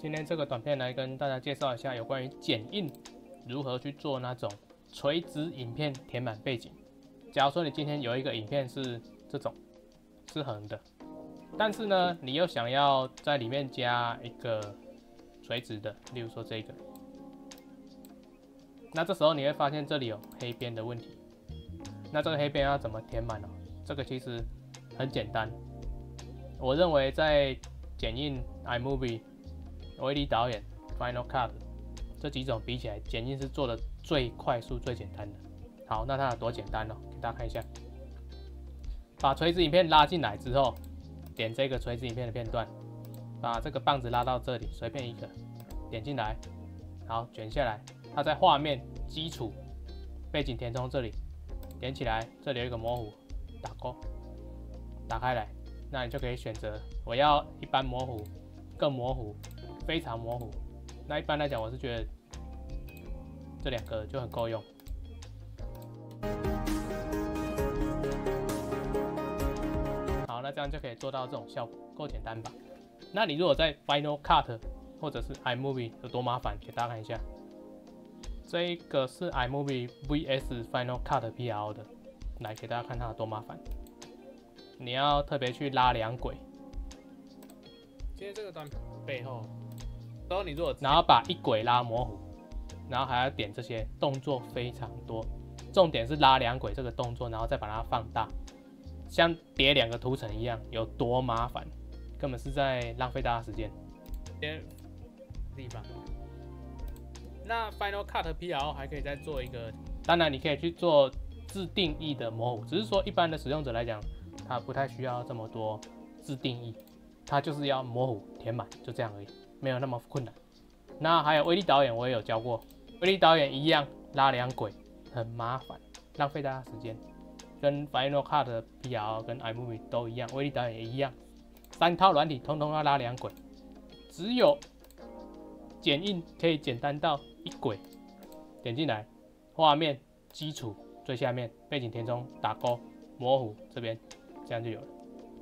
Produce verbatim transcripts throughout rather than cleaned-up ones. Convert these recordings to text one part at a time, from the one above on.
今天这个短片来跟大家介绍一下有关于剪映如何去做那种垂直影片填满背景。假如说你今天有一个影片是这种是横的，但是呢，你又想要在里面加一个垂直的，例如说这个，那这时候你会发现这里有黑边的问题。那这个黑边要怎么填满呢？这个其实很简单。我认为在剪映 iMovie、O A D 导演、Final Cut 这几种比起来，剪映是做的最快速、最简单的。好，那它有多简单呢？给大家看一下。把垂直影片拉进来之后，点这个垂直影片的片段，把这个棒子拉到这里，随便一个，点进来，好，卷下来。它在画面基础背景填充这里，点起来，这里有一个模糊，打勾，打开来，那你就可以选择我要一般模糊、更模糊、非常模糊。那一般来讲，我是觉得这两个就很够用。好，那这样就可以做到这种效果，够简单吧？那你如果在 Final Cut 或者是 iMovie 有多麻烦，给大家看一下。这个是 iMovie V S Final Cut P R 的，来给大家看它有多麻烦。你要特别去拉两轨， 今天这个端背后，然后你如果然后把一轨拉模糊，然后还要点这些动作非常多。重点是拉两轨这个动作，然后再把它放大，像叠两个图层一样，有多麻烦，根本是在浪费大家时间。 地方。那 Final Cut P R 还可以再做一个， 当然你可以去做自定义的模糊，只是说一般的使用者来讲，他不太需要这么多自定义，他就是要模糊填满，就这样而已，没有那么困难。那还有威力导演我也有教过，威力导演一样拉两轨，很麻烦，浪费大家时间，跟 Final Cut P R 跟 iMovie 都一样，威力导演也一样，三套软体通通要拉两轨，只有剪映可以简单到一轨，点进来，画面基础最下面背景填充打勾模糊这边，这样就有了，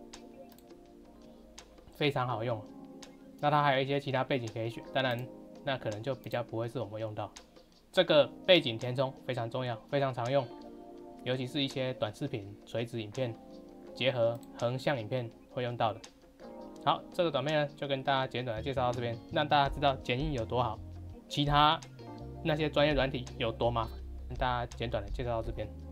非常好用。那它还有一些其他背景可以选，当然那可能就比较不会是我们用到。这个背景填充非常重要，非常常用，尤其是一些短视频、垂直影片结合横向影片会用到的。好，这个短片呢就跟大家简短的介绍到这边，让大家知道剪映有多好，其他那些专业软体有多麻烦，跟大家简短的介绍到这边。